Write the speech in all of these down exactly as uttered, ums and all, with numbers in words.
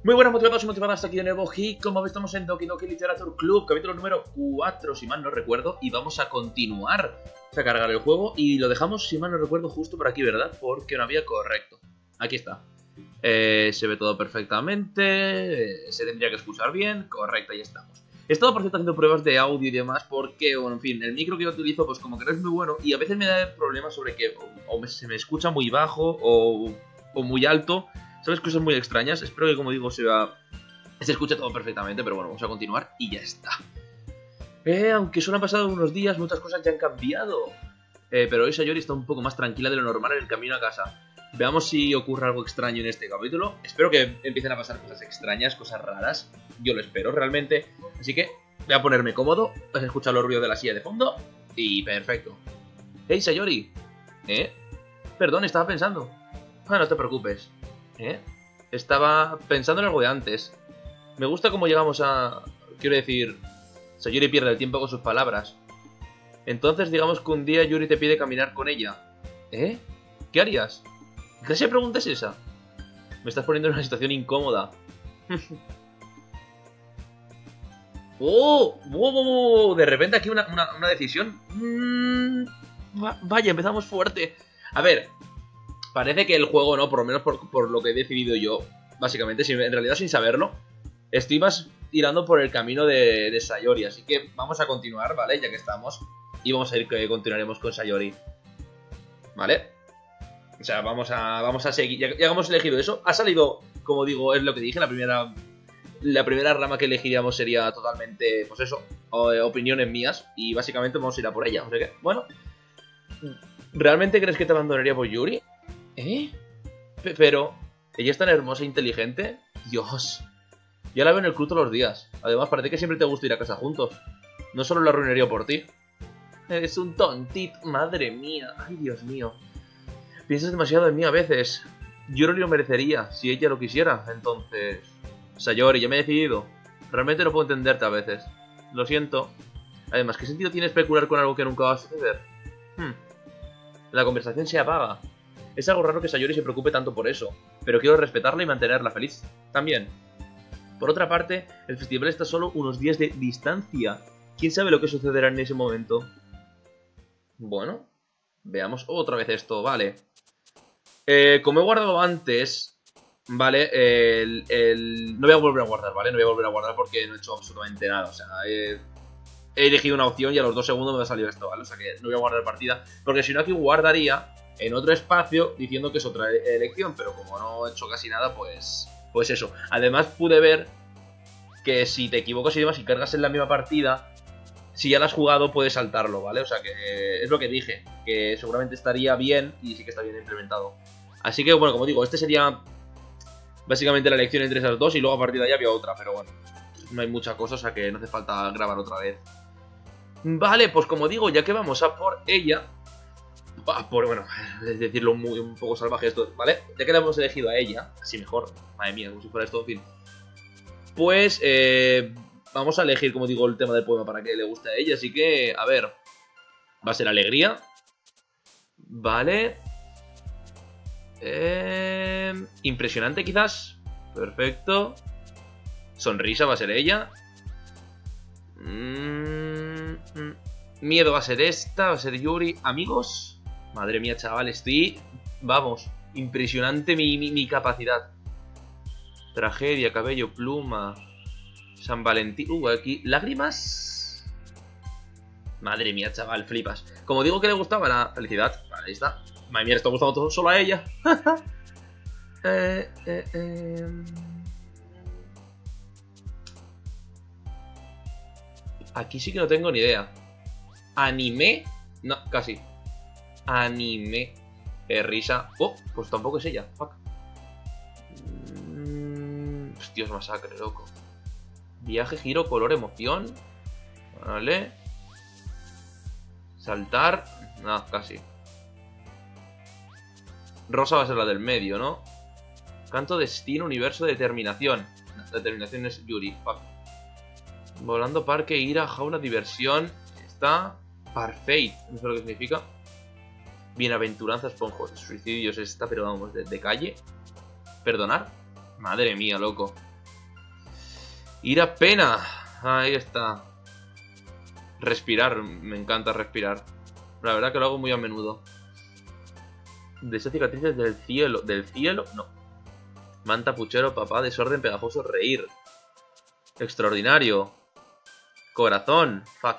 Muy buenas motivados y motivadas aquí de nuevo y como veis estamos en Doki Doki Literature Club, capítulo número cuatro si mal no recuerdo, y vamos a continuar a cargar el juego y lo dejamos si mal no recuerdo justo por aquí, ¿verdad? Porque no había correcto. Aquí está. Eh, se ve todo perfectamente, eh, se tendría que escuchar bien, correcto, ahí estamos. He estado por cierto haciendo pruebas de audio y demás porque, bueno, en fin, el micro que yo utilizo pues como que no es muy bueno y a veces me da problemas sobre que o, o me, se me escucha muy bajo o, o muy alto. ¿Sabes? Cosas muy extrañas. Espero que, como digo, se, va... se escuche todo perfectamente. Pero bueno, vamos a continuar y ya está. Eh, aunque solo han pasado unos días, muchas cosas ya han cambiado. Eh, pero hoy Sayori está un poco más tranquila de lo normal en el camino a casa. Veamos si ocurre algo extraño en este capítulo. Espero que empiecen a pasar cosas extrañas, cosas raras. Yo lo espero realmente. Así que voy a ponerme cómodo. Vas a escuchar los ruidos de la silla de fondo. Y perfecto. Hey Sayori. ¿Eh? Perdón, estaba pensando. Ah, no te preocupes. ¿Eh? Estaba pensando en algo de antes. Me gusta cómo llegamos a... Quiero decir... Sayori pierde el tiempo con sus palabras. Entonces digamos que un día Yuri te pide caminar con ella. ¿Eh? ¿Qué harías? ¿Qué clase de pregunta es esa? Me estás poniendo en una situación incómoda. ¡Oh! ¡Wow, wow, wow! De repente aquí una, una, una decisión. Mm, vaya, empezamos fuerte. A ver... Parece que el juego, no, por lo menos por, por lo que he decidido yo, básicamente, sin, en realidad sin saberlo, estoy más tirando por el camino de, de Sayori. Así que vamos a continuar, ¿vale? Ya que estamos. Y vamos a ir que continuaremos con Sayori. ¿Vale? O sea, vamos a, vamos a seguir. Ya, ya hemos elegido eso. Ha salido, como digo, es lo que dije, la primera... La primera rama que elegiríamos sería totalmente, pues eso, opiniones mías. Y básicamente vamos a ir a por ella. O sea que, bueno. ¿Realmente crees que te abandonaría por Yuri? ¿Eh? P pero... ¿Ella es tan hermosa e inteligente? Dios. Ya la veo en el club todos los días. Además, parece que siempre te gusta ir a casa juntos. No solo la arruinaría por ti. Eres un tontito. Madre mía. Ay, Dios mío. Piensas demasiado en mí a veces. Yuri lo merecería, si ella lo quisiera. Entonces... Sayori, ya me he decidido. Realmente no puedo entenderte a veces. Lo siento. Además, ¿qué sentido tiene especular con algo que nunca va a suceder? Hmm. La conversación se apaga. Es algo raro que Sayori se preocupe tanto por eso, pero quiero respetarla y mantenerla feliz también. Por otra parte, el festival está solo unos días de distancia. ¿Quién sabe lo que sucederá en ese momento? Bueno, veamos otra vez esto, vale. Eh, como he guardado antes, vale, el, el... no voy a volver a guardar, ¿vale? No voy a volver a guardar porque no he hecho absolutamente nada, o sea, he... He elegido una opción y a los dos segundos me va a salir esto, ¿vale? O sea que no voy a guardar partida, porque si no aquí guardaría en otro espacio diciendo que es otra elección, pero como no he hecho casi nada, pues pues eso. Además pude ver que si te equivocas y demás y cargas en la misma partida, si ya la has jugado puedes saltarlo, ¿vale? O sea que eh, es lo que dije, que seguramente estaría bien y sí que está bien implementado. Así que bueno, como digo, este sería básicamente la elección entre esas dos y luego a partir de ahí había otra, pero bueno, no hay mucha cosa, o sea que no hace falta grabar otra vez. Vale, pues como digo, ya que vamos a por ella... Por, bueno, es decirlo muy, un poco salvaje esto, ¿vale? Ya que la hemos elegido a ella, así mejor, madre mía, como si fuera esto, en fin. Pues, eh, vamos a elegir, como digo, el tema del poema para que le guste a ella, así que, a ver. Va a ser alegría. Vale. Eh, impresionante quizás. Perfecto. Sonrisa va a ser ella. Mmm... Miedo va a ser esta, va a ser Yuri. Amigos, madre mía, chaval, estoy... Vamos, impresionante mi, mi, mi capacidad. Tragedia, cabello, pluma. San Valentín... Uh, aquí... Lágrimas. Madre mía, chaval, flipas. Como digo que le gustaba la felicidad. Vale, ahí está. Madre mía, le está gustando todo solo a ella. eh, eh, eh... Aquí sí que no tengo ni idea. ¿Anime? No, casi. Anime. Eh, risa. Oh, pues tampoco es ella. Fuck. Mm, hostias, masacre, loco. Viaje, giro, color, emoción. Vale. Saltar. No, casi. Rosa va a ser la del medio, ¿no? Canto, destino, universo, determinación. Determinación es Yuri. Fuck. Volando, parque, ira, jaula, diversión. Está... Parfait, no sé lo que significa. Bienaventuranza, esponjos, suicidios, está, pero vamos, de, de calle. Perdonar. Madre mía, loco. Ir a pena. Ahí está. Respirar. Me encanta respirar. La verdad que lo hago muy a menudo. Deseo cicatrices del cielo. ¿Del cielo? No. Manta, puchero, papá, desorden, pegajoso, reír. Extraordinario. Corazón. Fuck.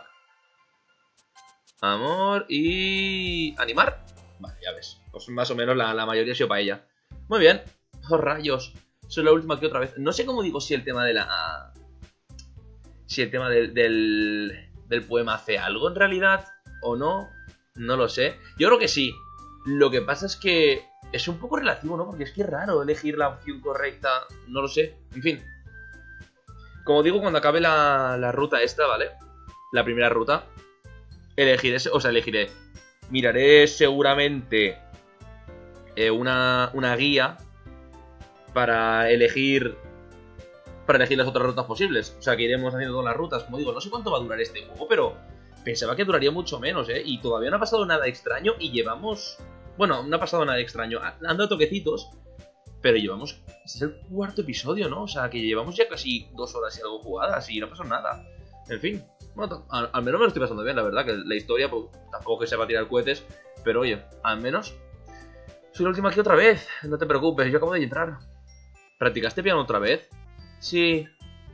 Amor y... ¿Animar? Vale, ya ves. Pues más o menos la, la mayoría ha sido para ella. Muy bien. Oh, rayos. Soy la última que otra vez. No sé cómo digo si el tema de la... Si el tema del, del, del poema hace algo en realidad o no. No lo sé. Yo creo que sí. Lo que pasa es que es un poco relativo, ¿no? Porque es que es raro elegir la opción correcta. No lo sé. En fin. Como digo, cuando acabe la, la ruta esta, ¿vale? La primera ruta. Elegiré, o sea, elegiré. Miraré seguramente eh, una, una guía para elegir para elegir las otras rutas posibles. O sea, que iremos haciendo todas las rutas. Como digo, no sé cuánto va a durar este juego, pero pensaba que duraría mucho menos, ¿eh? Y todavía no ha pasado nada extraño y llevamos... Bueno, no ha pasado nada extraño. Han dado toquecitos, pero llevamos... Este es el cuarto episodio, ¿no? O sea, que llevamos ya casi dos horas y algo jugadas y no pasó nada. En fin. Bueno, al, al menos me lo estoy pasando bien, la verdad. Que la historia, pues, tampoco que se va a tirar cohetes. Pero oye, al menos... Soy la última aquí otra vez. No te preocupes, yo acabo de entrar. ¿Practicaste piano otra vez? Sí.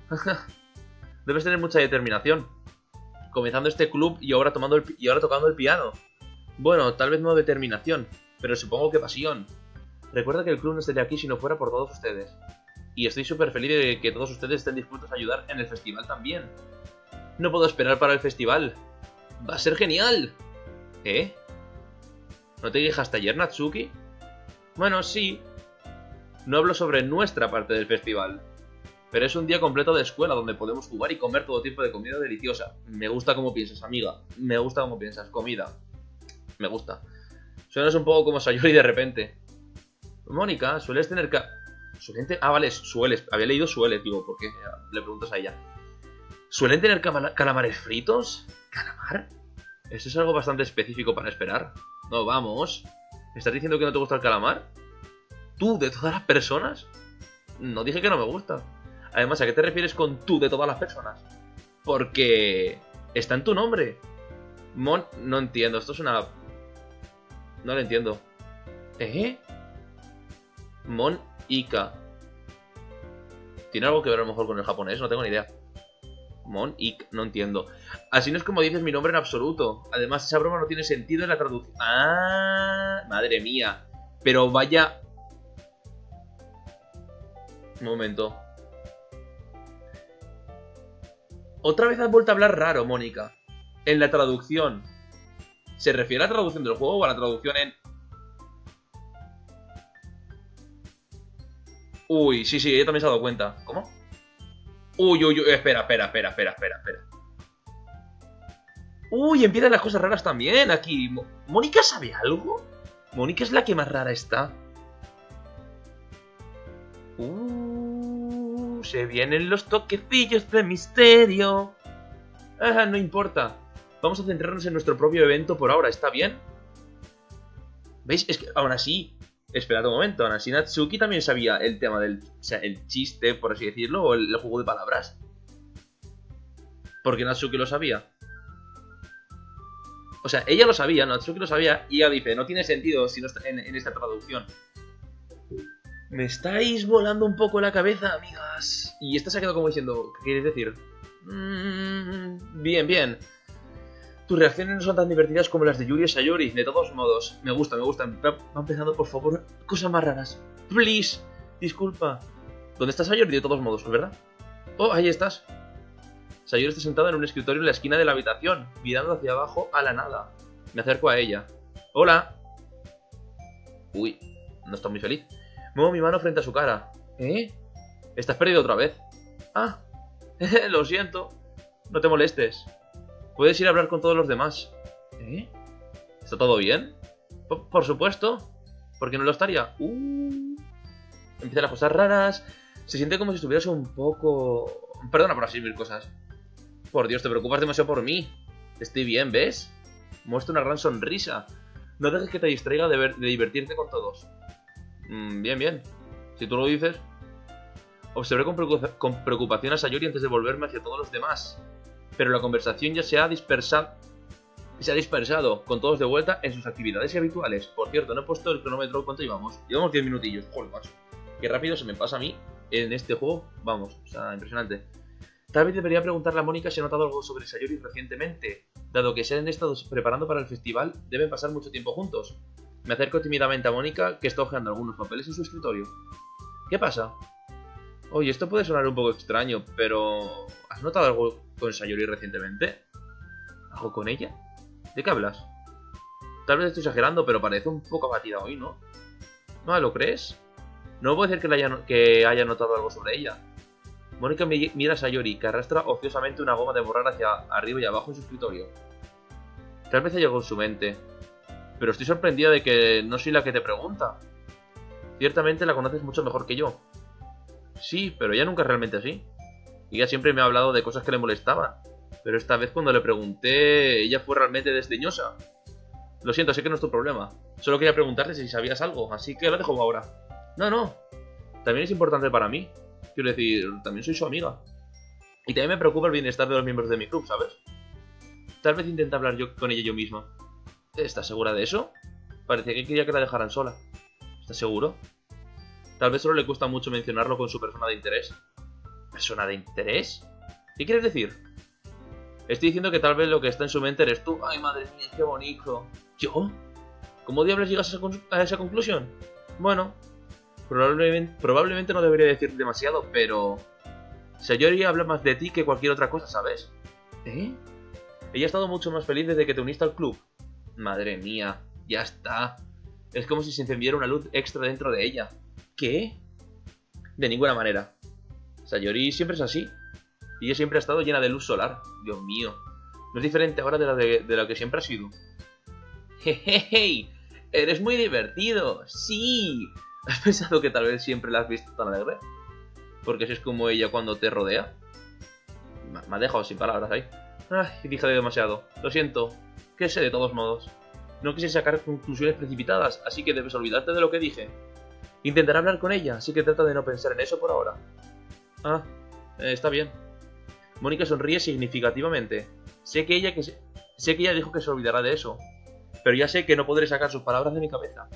Debes tener mucha determinación. Comenzando este club y ahora, tomando el, y ahora tocando el piano. Bueno, tal vez no determinación, pero supongo que pasión. Recuerda que el club no estaría aquí si no fuera por todos ustedes. Y estoy súper feliz de que todos ustedes estén dispuestos a ayudar en el festival también. No puedo esperar para el festival. ¡Va a ser genial! ¿Eh? ¿No te quejaste ayer, Natsuki? Bueno, sí. No hablo sobre nuestra parte del festival. Pero es un día completo de escuela donde podemos jugar y comer todo tipo de comida deliciosa. Me gusta cómo piensas, amiga. Me gusta cómo piensas. Comida. Me gusta. Suenas un poco como Sayori de repente. Mónica, ¿sueles tener ca... ¿Suelen te... Ah, vale, sueles. Había leído sueles, digo, ¿por qué? Le preguntas a ella. ¿Suelen tener cama... calamares fritos? ¿Calamar? Eso es algo bastante específico para esperar. No, vamos. ¿Estás diciendo que no te gusta el calamar? ¿Tú, de todas las personas? No dije que no me gusta. Además, ¿a qué te refieres con tú de todas las personas? Porque... está en tu nombre. Mon... No entiendo, esto es una... No lo entiendo. ¿Eh? Mon Ika. ¿Tiene algo que ver a lo mejor con el japonés? No tengo ni idea. Mon Ik, no entiendo. Así no es como dices mi nombre en absoluto. Además, esa broma no tiene sentido en la traducción. ¡Ah! Madre mía. Pero vaya... Un momento. Otra vez has vuelto a hablar raro, Mónica. En la traducción. ¿Se refiere a la traducción del juego o a la traducción en...? Uy, sí, sí, ella también se ha dado cuenta. ¿Cómo? Uy, uy, uy, espera, espera, espera, espera, espera, espera. Uy, empiezan las cosas raras también aquí. ¿Mónica sabe algo? Mónica es la que más rara está. Uh, se vienen los toquecillos de misterio. Ah, no importa. Vamos a centrarnos en nuestro propio evento por ahora, ¿está bien? ¿Veis? Es que aún así... Esperad un momento, aún así Natsuki también sabía el tema del... O sea, el chiste, por así decirlo, o el, el juego de palabras. Porque Natsuki lo sabía. O sea, ella lo sabía, Natsuki lo sabía, y ella dice, no tiene sentido si no está en, en esta traducción. Me estáis volando un poco la cabeza, amigas. Y esta se ha quedado como diciendo, ¿qué quieres decir? Mm, bien, bien. Tus reacciones no son tan divertidas como las de Yuri y Sayori. De todos modos, me gusta, me gusta. Va empezando, por favor, cosas más raras. Please, disculpa. ¿Dónde está Sayori? De todos modos, ¿verdad? Oh, ahí estás. Sayori está sentada en un escritorio en la esquina de la habitación, mirando hacia abajo a la nada. Me acerco a ella. Hola. Uy, no está muy feliz. Muevo mi mano frente a su cara. ¿Eh? ¿Estás perdido otra vez? Ah, lo siento. No te molestes. Puedes ir a hablar con todos los demás. ¿Eh? ¿Está todo bien? Por, por supuesto. ¿Por qué no lo estaría? Uh. Empiezan las cosas raras. Se siente como si estuvieras un poco... Perdona por así mil cosas. Por Dios, te preocupas demasiado por mí. Estoy bien, ¿ves? Muestra una gran sonrisa. No dejes que te distraiga de, ver, de divertirte con todos. Mm, bien, bien. Si tú lo dices... Observé con, preocup con preocupación a Sayori antes de volverme hacia todos los demás. Pero la conversación ya se ha dispersado. Se ha dispersado, con todos de vuelta en sus actividades habituales. Por cierto, no he puesto el cronómetro. ¿Cuánto llevamos? Llevamos diez minutillos. Joder, macho. Qué rápido se me pasa a mí en este juego. Vamos, o sea, impresionante. Tal vez debería preguntarle a Mónica si ha notado algo sobre Sayori recientemente. Dado que se han estado preparando para el festival, deben pasar mucho tiempo juntos. Me acerco tímidamente a Mónica, que está hojeando algunos papeles en su escritorio. ¿Qué pasa? Oye, esto puede sonar un poco extraño, pero... ¿has notado algo con Sayori recientemente? ¿Algo con ella? ¿De qué hablas? Tal vez estoy exagerando, pero parece un poco abatida hoy, ¿no? ¿No lo crees? No puedo decir que, haya, que haya notado algo sobre ella. Mónica mira a Sayori, que arrastra ociosamente una goma de borrar hacia arriba y abajo en su escritorio. Tal vez haya algo en su mente. Pero estoy sorprendida de que no soy la que te pregunta. Ciertamente la conoces mucho mejor que yo. Sí, pero ella nunca es realmente así. Ella siempre me ha hablado de cosas que le molestaban. Pero esta vez cuando le pregunté, ella fue realmente desdeñosa. Lo siento, sé que no es tu problema. Solo quería preguntarte si sabías algo, así que lo dejo ahora. No, no. También es importante para mí. Quiero decir, también soy su amiga. Y también me preocupa el bienestar de los miembros de mi club, ¿sabes? Tal vez intente hablar yo con ella yo misma. ¿Estás segura de eso? Parecía que quería que la dejaran sola. ¿Estás seguro? Tal vez solo le cuesta mucho mencionarlo con su persona de interés. ¿Persona de interés? ¿Qué quieres decir? Estoy diciendo que tal vez lo que está en su mente eres tú. ¡Ay, madre mía, qué bonito! ¿Yo? ¿Cómo diablos llegas a esa, con a esa conclusión? Bueno, probablemente, probablemente no debería decir demasiado, pero... Sayori habla más de ti que cualquier otra cosa, ¿sabes? ¿Eh? Ella ha estado mucho más feliz desde que te uniste al club. Madre mía, ya está. Es como si se encendiera una luz extra dentro de ella. ¿Qué? De ninguna manera. Sayori siempre es así. Y ella siempre ha estado llena de luz solar. Dios mío. No es diferente ahora de la, de, de la que siempre ha sido. Jejeje. Eres muy divertido. Sí. ¿Has pensado que tal vez siempre la has visto tan alegre? Porque si es como ella cuando te rodea. Me ha dejado sin palabras ahí. Ay, dije demasiado. Lo siento. ¿Qué sé de todos modos? No quise sacar conclusiones precipitadas, así que debes olvidarte de lo que dije. Intentaré hablar con ella, así que trata de no pensar en eso por ahora. Ah, eh, está bien. Mónica sonríe significativamente. Sé que ella que se... sé que ella dijo que se olvidará de eso, pero ya sé que no podré sacar sus palabras de mi cabeza.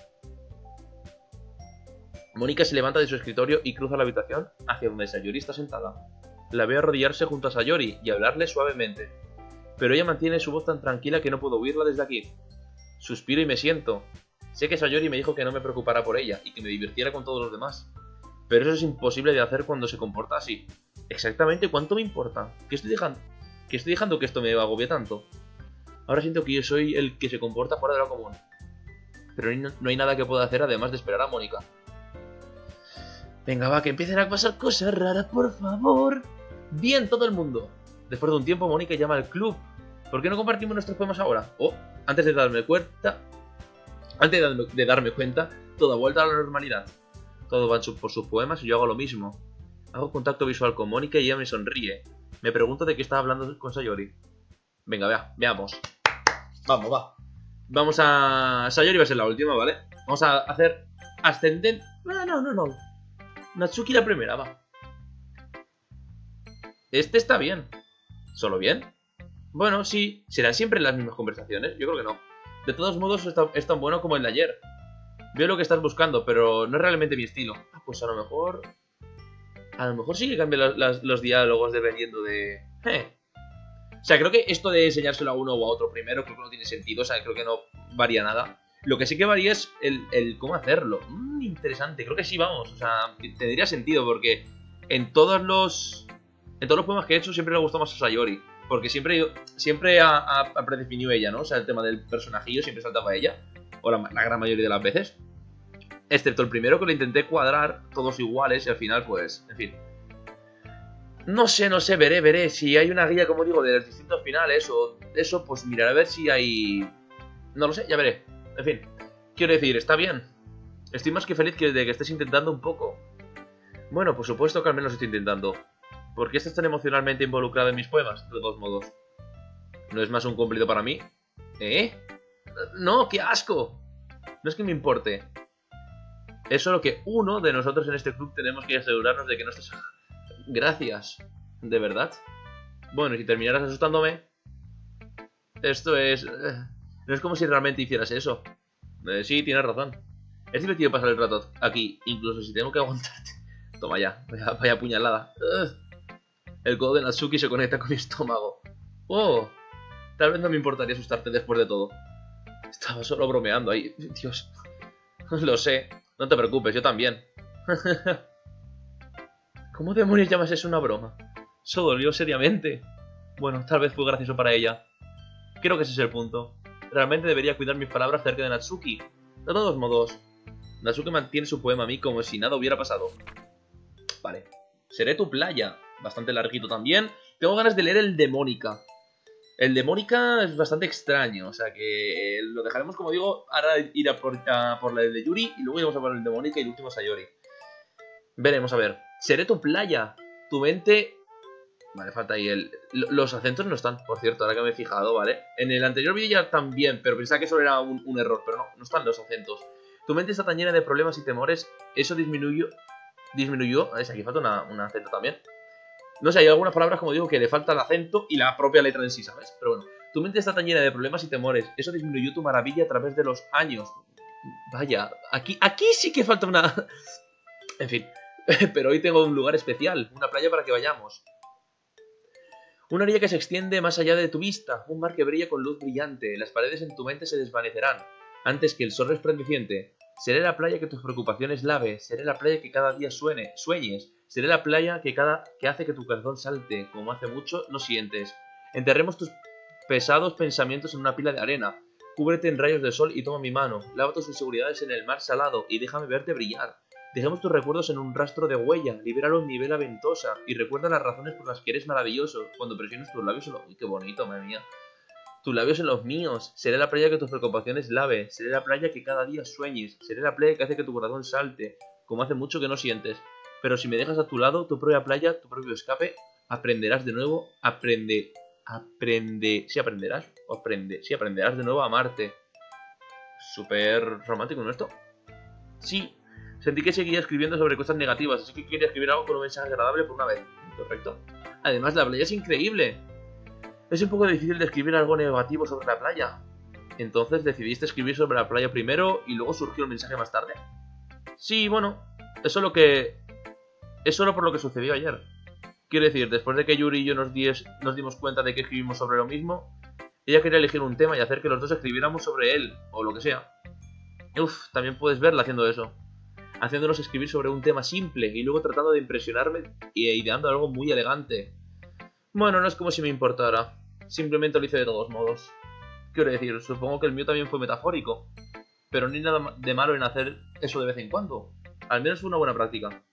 Mónica se levanta de su escritorio y cruza la habitación hacia donde Sayori está sentada. La veo arrodillarse junto a Sayori y hablarle suavemente, pero ella mantiene su voz tan tranquila que no puedo oírla desde aquí. Suspiro y me siento. Sé que Sayori me dijo que no me preocupara por ella y que me divirtiera con todos los demás, pero eso es imposible de hacer cuando se comporta así. ¿Exactamente cuánto me importa? ¿Qué estoy dejando? ¿Qué estoy dejando que esto me agobie tanto? Ahora siento que yo soy el que se comporta fuera de lo común, pero no hay nada que pueda hacer además de esperar a Mónica. Venga, va, que empiecen a pasar cosas raras, por favor. Bien, todo el mundo. Después de un tiempo, Mónica llama al club. ¿Por qué no compartimos nuestros poemas ahora? Oh, antes de darme cuenta... Antes de darme, de darme cuenta, todo ha vuelto a la normalidad. Todos van por sus poemas y yo hago lo mismo. Hago contacto visual con Mónica y ella me sonríe. Me pregunto de qué estaba hablando con Sayori. Venga, vea, veamos. Vamos, va. Vamos a... Sayori va a ser la última, ¿vale? Vamos a hacer ascendente... No, no, no, no. Natsuki la primera, va. Este está bien. ¿Solo bien? Bueno, sí. ¿Serán siempre las mismas conversaciones? Yo creo que no. De todos modos, es tan, es tan bueno como el de ayer. Veo lo que estás buscando, pero no es realmente mi estilo. Ah, pues a lo mejor... A lo mejor sí que cambia los, los, los diálogos dependiendo de... Eh. O sea, creo que esto de enseñárselo a uno o a otro primero, creo que no tiene sentido. O sea, creo que no varía nada. Lo que sí que varía es el, el cómo hacerlo. Mm, interesante, creo que sí, vamos. O sea, tendría sentido porque en todos los... En todos los poemas que he hecho siempre le gustó más a Sayori. Porque siempre, siempre ha, ha, ha predefinido ella, ¿no? O sea, el tema del personajillo siempre saltaba ella. O la, la gran mayoría de las veces. Excepto el primero que lo intenté cuadrar todos iguales y al final, pues, en fin. No sé, no sé, veré, veré. Si hay una guía, como digo, de los distintos finales o eso, pues miraré a ver si hay... No lo sé, ya veré. En fin, quiero decir, está bien. Estoy más que feliz que de que estés intentando un poco. Bueno, por supuesto que al menos estoy intentando. ¿Por qué estás tan emocionalmente involucrado en mis poemas? De todos modos. ¿No es más un cumplido para mí? ¿Eh? No, qué asco. No es que me importe. Es solo que uno de nosotros en este club tenemos que asegurarnos de que no estés... Gracias. ¿De verdad? Bueno, y si terminaras asustándome... Esto es... No es como si realmente hicieras eso. Eh, sí, tienes razón. Es divertido pasar el rato aquí, incluso si tengo que aguantarte. Toma ya, vaya, vaya puñalada. Ugh. El codo de Natsuki se conecta con mi estómago. Oh, tal vez no me importaría asustarte después de todo. Estaba solo bromeando ahí. Dios. Lo sé. No te preocupes, yo también. ¿Cómo demonios llamas eso una broma? Eso dolió seriamente. Bueno, tal vez fue gracioso para ella. Creo que ese es el punto. Realmente debería cuidar mis palabras cerca de Natsuki. De todos modos, Natsuki mantiene su poema a mí como si nada hubiera pasado. Vale. Seré tu playa. Bastante larguito también. Tengo ganas de leer el de Mónica. El de Mónica es bastante extraño. O sea que lo dejaremos, como digo, ahora ir a por, a por la de Yuri. Y luego iremos a por el de Mónica y el último Sayori. Veremos, a ver. Seré tu playa. Tu mente... Vale, falta ahí el... Los acentos no están, por cierto, ahora que me he fijado, ¿vale? En el anterior vídeo ya también, pero pensaba que eso era un, un error. Pero no, no están los acentos. Tu mente está tan llena de problemas y temores. Eso disminuyó... Disminuyó... Es aquí falta una, un acento también. No sé, hay algunas palabras, como digo, que le falta el acento y la propia letra en sí, ¿sabes? Pero bueno, tu mente está tan llena de problemas y temores. Eso disminuyó tu maravilla a través de los años. Vaya, aquí, aquí sí que falta una... En fin, pero hoy tengo un lugar especial, una playa para que vayamos. Una orilla que se extiende más allá de tu vista, un mar que brilla con luz brillante. Las paredes en tu mente se desvanecerán antes que el sol resplandeciente. Seré la playa que tus preocupaciones lave, seré la playa que cada día suene, sueñes, seré la playa que, cada, que hace que tu corazón salte, como hace mucho no sientes. Enterremos tus pesados pensamientos en una pila de arena, cúbrete en rayos de sol y toma mi mano, lava tus inseguridades en el mar salado y déjame verte brillar. Dejemos tus recuerdos en un rastro de huella, libéralo en mi vela ventosa y recuerda las razones por las que eres maravilloso, cuando presiones tus labios en los... Uy, qué bonito, madre mía. Tus labios en los míos, seré la playa que tus preocupaciones lave, seré la playa que cada día sueñes, seré la playa que hace que tu corazón salte, como hace mucho que no sientes. Pero si me dejas a tu lado, tu propia playa, tu propio escape, aprenderás de nuevo, aprende, aprende, sí aprenderás, o aprende, sí aprenderás de nuevo a amarte. Súper romántico, ¿no esto? Sí, sentí que seguía escribiendo sobre cosas negativas, así que quería escribir algo con un mensaje agradable por una vez. Correcto. Además, la playa es increíble. Es un poco difícil de escribir algo negativo sobre la playa. Entonces, ¿decidiste escribir sobre la playa primero y luego surgió el mensaje más tarde? Sí, bueno, eso es lo que... Es solo por lo que sucedió ayer. Quiero decir, después de que Yuri y yo nos, dies, nos dimos cuenta de que escribimos sobre lo mismo, ella quería elegir un tema y hacer que los dos escribiéramos sobre él, o lo que sea. Uf, también puedes verla haciendo eso. Haciéndonos escribir sobre un tema simple y luego tratando de impresionarme y ideando algo muy elegante. Bueno, no es como si me importara. Simplemente lo hice de todos modos. Quiero decir, supongo que el mío también fue metafórico. Pero no hay nada de malo en hacer eso de vez en cuando. Al menos fue una buena práctica.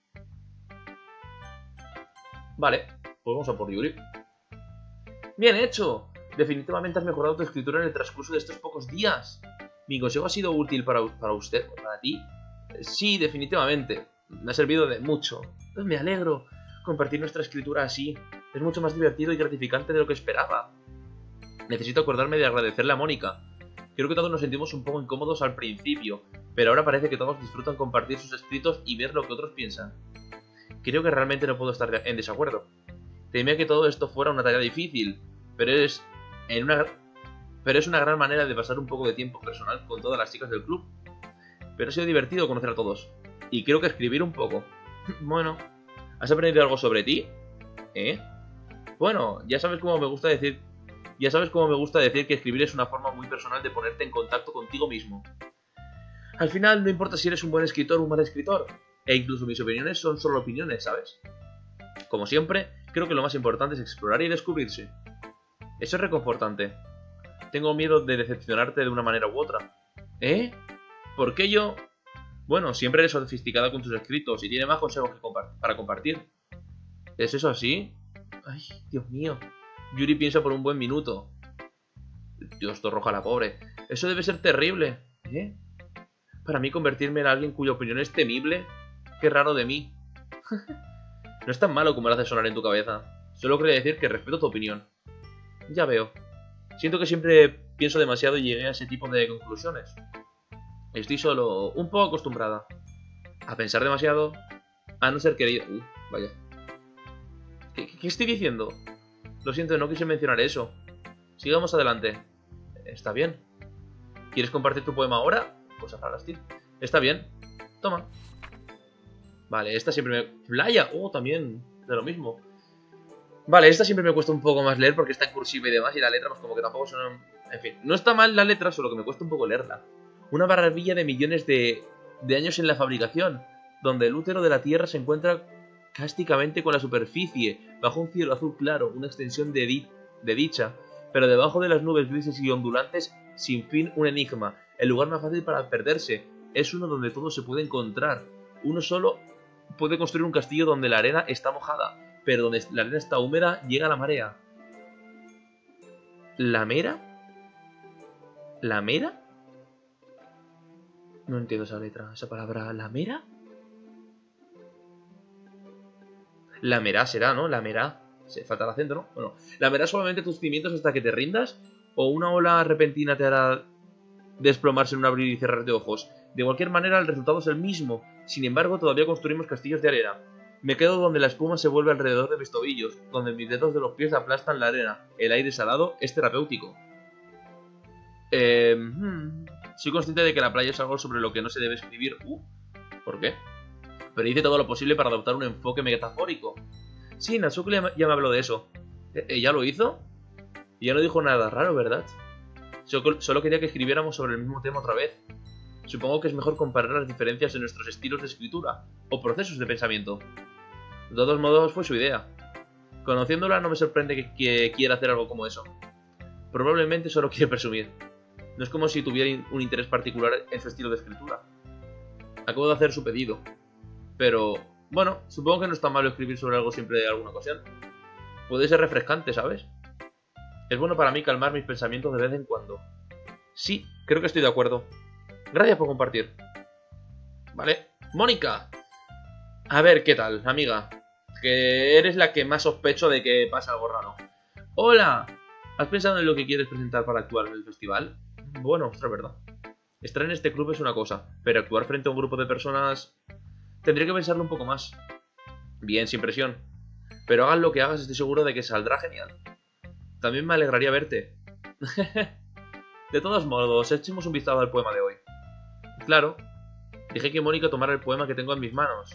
Vale, pues vamos a por Yuri. ¡Bien hecho! Definitivamente has mejorado tu escritura en el transcurso de estos pocos días. ¿Mi consejo ha sido útil para, para usted o para ti? Sí, definitivamente. Me ha servido de mucho. Pues me alegro. Compartir nuestra escritura así es mucho más divertido y gratificante de lo que esperaba. Necesito acordarme de agradecerle a Mónica. Creo que todos nos sentimos un poco incómodos al principio, pero ahora parece que todos disfrutan compartir sus escritos y ver lo que otros piensan. Creo que realmente no puedo estar en desacuerdo. Temía que todo esto fuera una tarea difícil, pero es, en una, pero es una gran manera de pasar un poco de tiempo personal con todas las chicas del club. Pero ha sido divertido conocer a todos. Y creo que escribir un poco. Bueno, ¿has aprendido algo sobre ti? ¿Eh? Bueno, ya sabes cómo me gusta decir... Ya sabes cómo me gusta decir que escribir es una forma muy personal de ponerte en contacto contigo mismo. Al final no importa si eres un buen escritor o un mal escritor. E incluso mis opiniones son solo opiniones, ¿sabes? Como siempre, creo que lo más importante es explorar y descubrirse. Eso es reconfortante. Tengo miedo de decepcionarte de una manera u otra. ¿Eh? ¿Por qué yo...? Bueno, siempre eres sofisticada con tus escritos y tiene más consejos que compart- para compartir. ¿Es eso así? Ay, Dios mío. Yuri piensa por un buen minuto. Dios, torroja la pobre. Eso debe ser terrible. ¿Eh? Para mí convertirme en alguien cuya opinión es temible. Qué raro de mí. No es tan malo como lo hace sonar en tu cabeza. Solo quería decir que respeto tu opinión. Ya veo. Siento que siempre pienso demasiado y llegué a ese tipo de conclusiones. Estoy solo un poco acostumbrada. A pensar demasiado. A no ser querido. Uh, vaya. ¿Qué, ¿Qué estoy diciendo? Lo siento, no quise mencionar eso. Sigamos adelante. Está bien. ¿Quieres compartir tu poema ahora? Cosas raras, tío. Está bien. Toma. Vale, esta siempre me... Playa. Oh, también. De lo mismo. Vale, esta siempre me cuesta un poco más leer porque está en cursiva y demás. Y la letra, pues como que tampoco son... En fin, no está mal la letra, solo que me cuesta un poco leerla. Una maravilla de millones de, de años en la fabricación, donde el útero de la Tierra se encuentra cásticamente con la superficie, bajo un cielo azul claro, una extensión de, di de dicha, pero debajo de las nubes grises y ondulantes, sin fin un enigma. El lugar más fácil para perderse es uno donde todo se puede encontrar. Uno solo puede construir un castillo donde la arena está mojada, pero donde la arena está húmeda llega la marea. ¿La mera? ¿La mera? No entiendo esa letra, esa palabra. ¿La mera? La mera será, ¿no? La mera. Se falta el acento, ¿no? Bueno, la mera solamente tus cimientos hasta que te rindas, o una ola repentina te hará desplomarse en un abrir y cerrar de ojos. De cualquier manera, el resultado es el mismo. Sin embargo, todavía construimos castillos de arena. Me quedo donde la espuma se vuelve alrededor de mis tobillos, donde mis dedos de los pies aplastan la arena. El aire salado es terapéutico. Eh, hmm. Soy consciente de que la playa es algo sobre lo que no se debe escribir. Uh, ¿por qué? Pero hice todo lo posible para adoptar un enfoque metafórico. Sí, Natsuko ya me habló de eso. ¿Ella lo hizo? Y ya no dijo nada raro, ¿verdad? Solo quería que escribiéramos sobre el mismo tema otra vez. Supongo que es mejor comparar las diferencias en nuestros estilos de escritura o procesos de pensamiento. De todos modos, fue su idea. Conociéndola, no me sorprende que, que quiera hacer algo como eso. Probablemente solo quiere presumir. No es como si tuviera un interés particular en su estilo de escritura. Acabo de hacer su pedido. Pero, bueno, supongo que no está malo escribir sobre algo siempre de alguna ocasión. Puede ser refrescante, ¿sabes? Es bueno para mí calmar mis pensamientos de vez en cuando. Sí, creo que estoy de acuerdo. Gracias por compartir. Vale. Mónica. A ver, ¿qué tal, amiga? Que eres la que más sospecho de que pasa algo raro. Hola. ¿Has pensado en lo que quieres presentar para actuar en el festival? Bueno, ostras, verdad. Estar en este club es una cosa, pero actuar frente a un grupo de personas... Tendría que pensarlo un poco más. Bien, sin presión. Pero hagas lo que hagas, estoy seguro de que saldrá genial. También me alegraría verte. De todos modos, echemos un vistazo al poema de hoy. Claro. Dejé que Mónica tomara el poema que tengo en mis manos.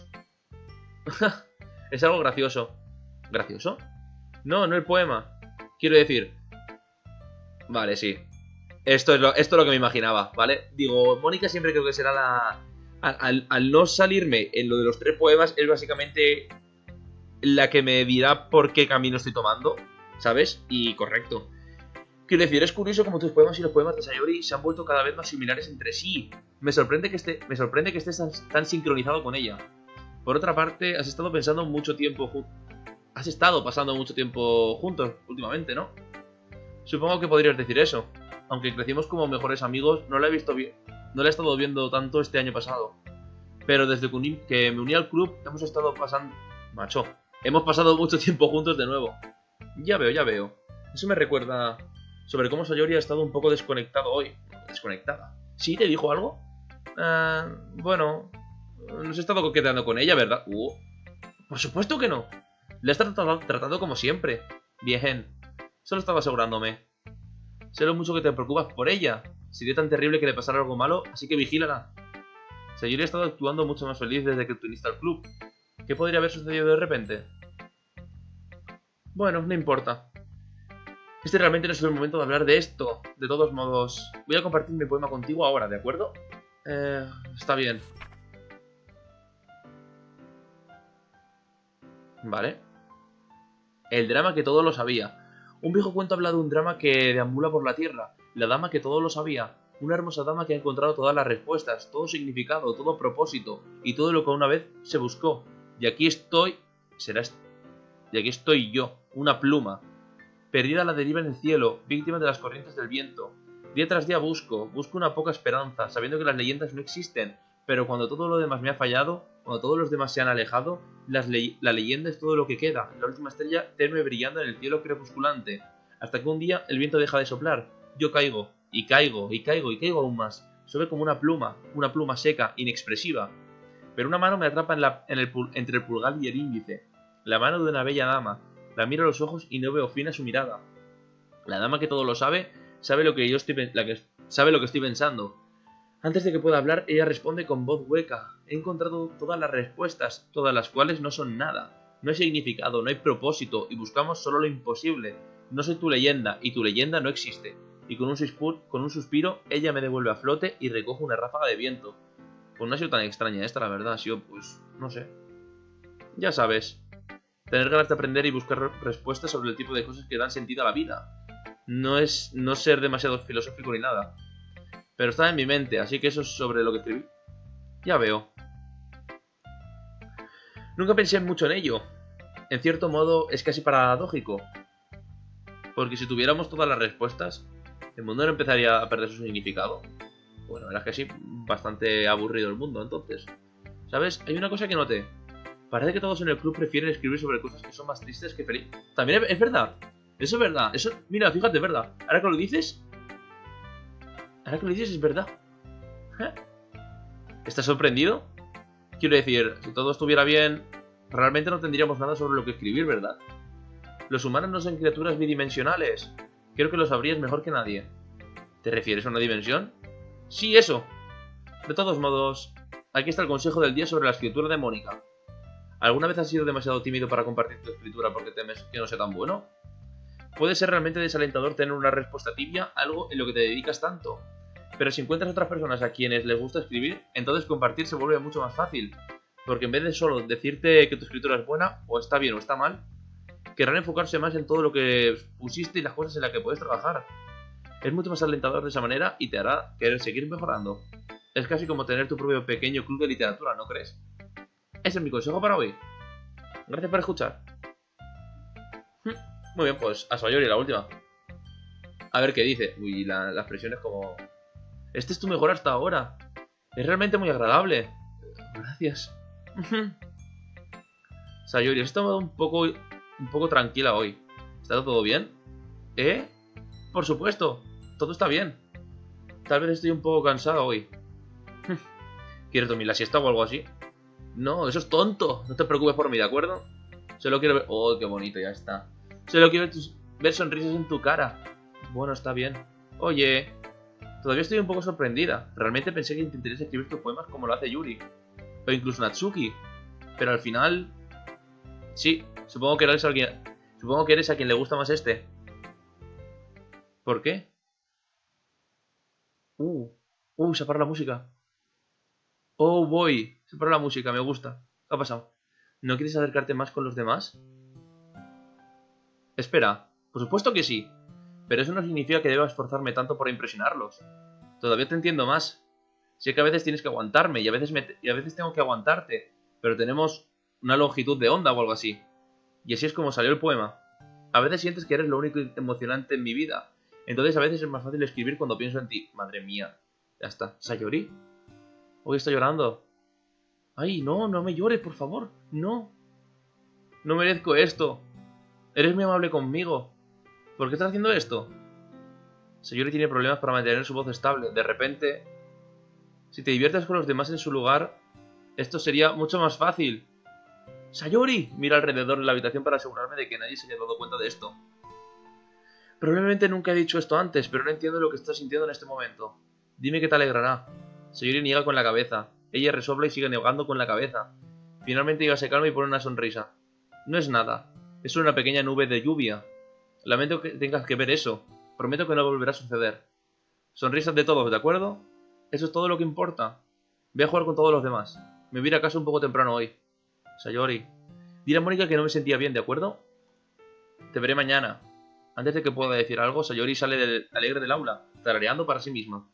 Es algo gracioso. ¿Gracioso? No, no el poema. Quiero decir... Vale, sí. Esto es lo, esto es lo que me imaginaba, ¿vale? Digo, Mónica siempre creo que será la... Al, al, al no salirme en lo de los tres poemas, es básicamente la que me dirá por qué camino estoy tomando, ¿sabes? Y correcto. Quiero decir, es curioso como tus poemas y los poemas de Sayori se han vuelto cada vez más similares entre sí. Me sorprende que, esté, me sorprende que estés tan, tan sincronizado con ella. Por otra parte, has estado pensando mucho tiempo juntos. Has estado pasando mucho tiempo juntos últimamente, ¿no? Supongo que podrías decir eso. Aunque crecimos como mejores amigos, no la he visto bien. No la he estado viendo tanto este año pasado. Pero desde que, uní, que me uní al club, hemos estado pasando... Macho, hemos pasado mucho tiempo juntos de nuevo. Ya veo, ya veo. Eso me recuerda sobre cómo Sayori ha estado un poco desconectado hoy. Desconectada. ¿Sí? ¿Te dijo algo? Uh, bueno... No he estado coqueteando con ella, ¿verdad? Uh, por supuesto que no. Le has tratado, tratado como siempre. Bien. Solo estaba asegurándome. Sé lo mucho que te preocupas por ella. Sería tan terrible que le pasara algo malo, así que vigílala. Sayori ha estado actuando mucho más feliz desde que te uniste al club. ¿Qué podría haber sucedido de repente? Bueno, no importa. Este realmente no es el momento de hablar de esto. De todos modos, voy a compartir mi poema contigo ahora, ¿de acuerdo? Eh, está bien. Vale. El drama que todo lo sabía. Un viejo cuento habla de un drama que deambula por la tierra. La dama que todo lo sabía. Una hermosa dama que ha encontrado todas las respuestas, todo significado, todo propósito, y todo lo que una vez se buscó. Y aquí estoy... Será... Y aquí estoy yo, una pluma. Perdida a la deriva en el cielo, víctima de las corrientes del viento. Día tras día busco, busco una poca esperanza, sabiendo que las leyendas no existen. Pero cuando todo lo demás me ha fallado, cuando todos los demás se han alejado, las le la leyenda es todo lo que queda, la última estrella tenue brillando en el cielo crepusculante. Hasta que un día el viento deja de soplar, yo caigo, y caigo, y caigo, y caigo aún más. Sube como una pluma, una pluma seca, inexpresiva. Pero una mano me atrapa en la, en el, entre el pulgar y el índice. La mano de una bella dama. La miro a los ojos y no veo fin a su mirada. La dama que todo lo sabe, sabe lo que yo estoy, la que, sabe lo que estoy pensando. Antes de que pueda hablar, ella responde con voz hueca. He encontrado todas las respuestas, todas las cuales no son nada. No hay significado, no hay propósito, y buscamos solo lo imposible. No soy tu leyenda, y tu leyenda no existe. Y con un, suspiro, con un suspiro, ella me devuelve a flote y recoge una ráfaga de viento. Pues no ha sido tan extraña esta, la verdad. Ha sido, pues, no sé. Ya sabes. Tener ganas de aprender y buscar respuestas sobre el tipo de cosas que dan sentido a la vida. No es no ser demasiado filosófico ni nada. Pero está en mi mente, así que eso es sobre lo que escribí. Ya veo. Nunca pensé mucho en ello. En cierto modo, es casi paradójico. Porque si tuviéramos todas las respuestas, el mundo no empezaría a perder su significado. Bueno, la verdad es que sí, bastante aburrido el mundo, entonces. ¿Sabes? Hay una cosa que noté. Parece que todos en el club prefieren escribir sobre cosas que son más tristes que felices. También es verdad. Eso es verdad. Eso, mira, fíjate, es verdad. Ahora que lo dices... Ahora que lo dices, es verdad. ¿Eh? ¿Estás sorprendido? Quiero decir, si todo estuviera bien, realmente no tendríamos nada sobre lo que escribir, ¿verdad? Los humanos no son criaturas bidimensionales. Creo que lo sabrías mejor que nadie. ¿Te refieres a una dimensión? Sí, eso. De todos modos, aquí está el consejo del día sobre la escritura de Mónica. ¿Alguna vez has sido demasiado tímido para compartir tu escritura porque temes que no sea tan bueno? Puede ser realmente desalentador tener una respuesta tibia a algo en lo que te dedicas tanto. Pero si encuentras otras personas a quienes les gusta escribir, entonces compartir se vuelve mucho más fácil. Porque en vez de solo decirte que tu escritura es buena, o está bien o está mal, querrán enfocarse más en todo lo que pusiste y las cosas en las que puedes trabajar. Es mucho más alentador de esa manera y te hará querer seguir mejorando. Es casi como tener tu propio pequeño club de literatura, ¿no crees? Ese es mi consejo para hoy. Gracias por escuchar. Muy bien, pues a Sayori la última. A ver qué dice. Uy, la, la expresión es como... Este es tu mejor hasta ahora. Es realmente muy agradable. Gracias. Sayori, has estado un poco, un poco tranquila hoy. ¿Está todo bien? ¿Eh? Por supuesto. Todo está bien. Tal vez estoy un poco cansado hoy. ¿Quieres dormir la siesta o algo así? No, eso es tonto. No te preocupes por mí, ¿de acuerdo? Solo quiero ver... Oh, qué bonito, ya está. Solo quiero ver, tus... ver sonrisas en tu cara. Bueno, está bien. Oye, todavía estoy un poco sorprendida. Realmente pensé que intentarías escribir tus poemas como lo hace Yuri. O incluso Natsuki. Pero al final... Sí, supongo que eres alguien... Supongo que eres a quien le gusta más este. ¿Por qué? Uh, uh, se para la música. Oh, boy, se para la música, me gusta. ¿Qué ha pasado? ¿No quieres acercarte más con los demás? Espera, por supuesto que sí. Pero eso no significa que deba esforzarme tanto por impresionarlos. Todavía te entiendo más. Sé que a veces tienes que aguantarme y a veces, me y a veces tengo que aguantarte. Pero tenemos una longitud de onda o algo así. Y así es como salió el poema. A veces sientes que eres lo único emocionante en mi vida. Entonces a veces es más fácil escribir cuando pienso en ti. Madre mía. Ya está. ¿Sayori? Hoy está llorando. Ay, no, no me llores, por favor. No. No merezco esto. Eres muy amable conmigo. ¿Por qué estás haciendo esto? Sayori tiene problemas para mantener su voz estable. De repente... Si te diviertes con los demás en su lugar, esto sería mucho más fácil. ¡Sayori! Mira alrededor de la habitación para asegurarme de que nadie se haya dado cuenta de esto. Probablemente nunca he dicho esto antes, pero no entiendo lo que estás sintiendo en este momento. Dime que te alegrará. Sayori niega con la cabeza. Ella resopla y sigue negando con la cabeza. Finalmente llega a se calma y pone una sonrisa. No es nada. Es solo una pequeña nube de lluvia. Lamento que tengas que ver eso. Prometo que no volverá a suceder. Sonrisas de todos, ¿de acuerdo? Eso es todo lo que importa. Voy a jugar con todos los demás. Me voy a ir a casa un poco temprano hoy. Sayori. Dile a Mónica que no me sentía bien, ¿de acuerdo? Te veré mañana. Antes de que pueda decir algo, Sayori sale del, alegre del aula, tarareando para sí misma.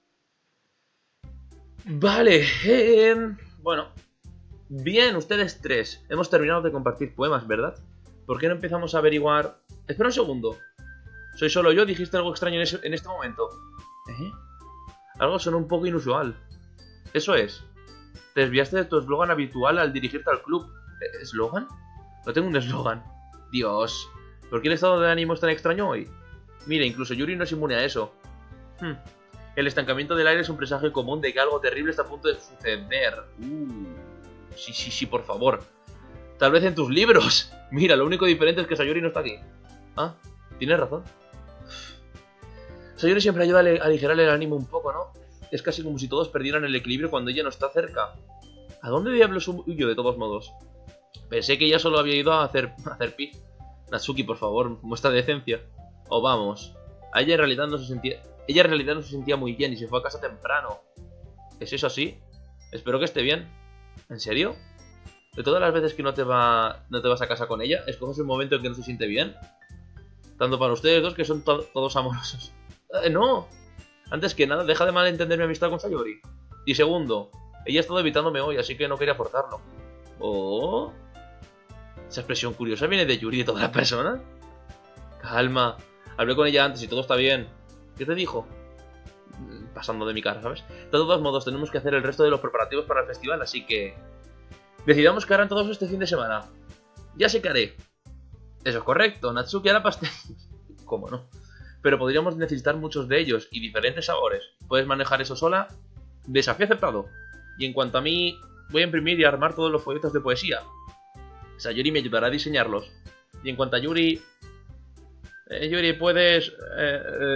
Vale, eh, bueno. Bien, ustedes tres. Hemos terminado de compartir poemas, ¿verdad? ¿Por qué no empezamos a averiguar...? Espera un segundo. ¿Soy solo yo? ¿Dijiste algo extraño en, ese, en este momento? ¿Eh? Algo sonó un poco inusual. Eso es. Te desviaste de tu eslogan habitual al dirigirte al club. ¿Eslogan? No tengo un eslogan. Dios. ¿Por qué el estado de ánimo es tan extraño hoy? Mira, incluso Yuri no es inmune a eso. Hmm. El estancamiento del aire es un presagio común de que algo terrible está a punto de suceder. Uh. Sí, sí, sí, por favor. Tal vez en tus libros. Mira, lo único diferente es que Sayori no está aquí. Ah, tienes razón. Sayori siempre ayuda a aligerar el ánimo un poco, ¿no? Es casi como si todos perdieran el equilibrio cuando ella no está cerca. ¿A dónde diablos huyo de todos modos? Pensé que ella solo había ido a hacer, a hacer pi. Natsuki, por favor, muestra decencia. O vamos. A ella en realidad no se sentía... Ella en realidad no se sentía muy bien y se fue a casa temprano. ¿Es eso así? Espero que esté bien. ¿En serio? De todas las veces que no te va no te vas a casa con ella, escoges el momento en que no se siente bien. Tanto para ustedes dos que son to todos amorosos. Eh, no. Antes que nada, deja de malentender mi amistad con Sayori. Y segundo, ella ha estado evitándome hoy, así que no quería forzarlo. Oh. Esa expresión curiosa viene de Yuri y de todas las personas. Calma. Hablé con ella antes y todo está bien. ¿Qué te dijo? Pasando de mi cara, ¿sabes? De todos modos, tenemos que hacer el resto de los preparativos para el festival, así que... Decidamos qué harán todos este fin de semana. Ya sé qué haré. Eso es correcto, Natsuki hará pastel. ¿Cómo no? Pero podríamos necesitar muchos de ellos y diferentes sabores. ¿Puedes manejar eso sola? Desafío aceptado. Y en cuanto a mí, voy a imprimir y armar todos los folletos de poesía. Sayori me ayudará a diseñarlos. Y en cuanto a Yuri... Eh, Yuri, puedes... Eh,